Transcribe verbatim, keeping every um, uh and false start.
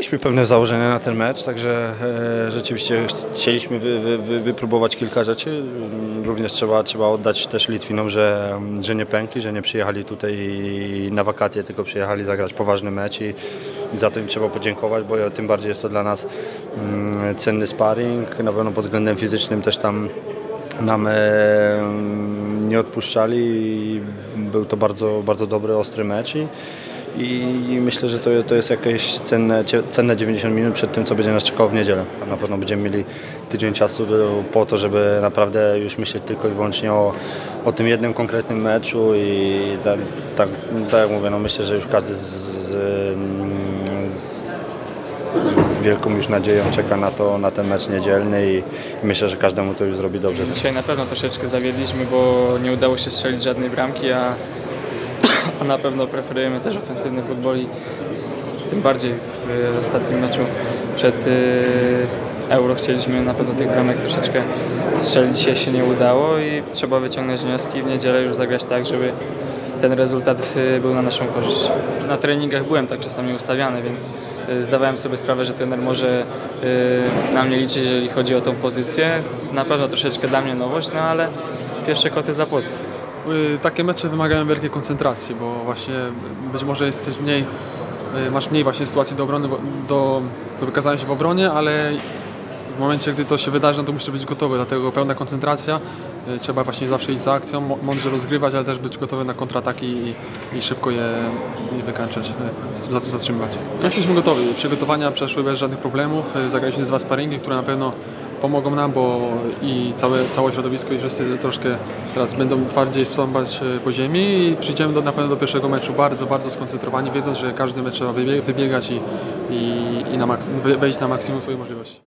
Mieliśmy pewne założenia na ten mecz, także e, rzeczywiście chcieliśmy wy, wy, wy, wypróbować kilka rzeczy. Również trzeba, trzeba oddać też Litwinom, że, że nie pękli, że nie przyjechali tutaj na wakacje, tylko przyjechali zagrać poważny mecz i, i za to im trzeba podziękować, bo tym bardziej jest to dla nas mm, cenny sparring. Na pewno pod względem fizycznym też tam nam e, nie odpuszczali i był to bardzo, bardzo dobry, ostry mecz. I, I myślę, że to, to jest jakieś cenne, cenne dziewięćdziesiąt minut przed tym, co będzie nas czekało w niedzielę. Na pewno będziemy mieli tydzień czasu po to, żeby naprawdę już myśleć tylko i wyłącznie o, o tym jednym konkretnym meczu i tak, tak, tak jak mówię, no myślę, że już każdy z, z, z, z wielką już nadzieją czeka na, to, na ten mecz niedzielny i, i myślę, że każdemu to już zrobi dobrze. Dzisiaj na pewno troszeczkę zawiedliśmy, bo nie udało się strzelić żadnej bramki, a A na pewno preferujemy też ofensywny futbol i tym bardziej w ostatnim meczu przed Euro chcieliśmy na pewno tych bramek troszeczkę strzelić. Dzisiaj się nie udało i trzeba wyciągnąć wnioski i w niedzielę już zagrać tak, żeby ten rezultat był na naszą korzyść. Na treningach byłem tak czasami ustawiany, więc zdawałem sobie sprawę, że trener może na mnie liczyć, jeżeli chodzi o tą pozycję. Na pewno troszeczkę dla mnie nowość, no ale pierwsze koty za płot. Takie mecze wymagają wielkiej koncentracji, bo właśnie być może jesteś mniej, masz mniej właśnie sytuacji do obrony, do, do wykazania się w obronie, ale w momencie, gdy to się wydarzy, no to musisz być gotowy, dlatego pełna koncentracja, trzeba właśnie zawsze iść za akcją, mądrze rozgrywać, ale też być gotowy na kontrataki i, i szybko je wykańczać, zatrzymywać. Jesteśmy gotowi, przygotowania przeszły bez żadnych problemów, zagraliśmy dwa sparingi, które na pewno pomogą nam, bo i całe, całe środowisko i wszyscy troszkę teraz będą twardziej stąpać po ziemi i przyjdziemy do, na pewno do pierwszego meczu bardzo, bardzo skoncentrowani, wiedząc, że każdy mecz trzeba wybiegać i, i, i na wejść na maksimum swoich możliwości.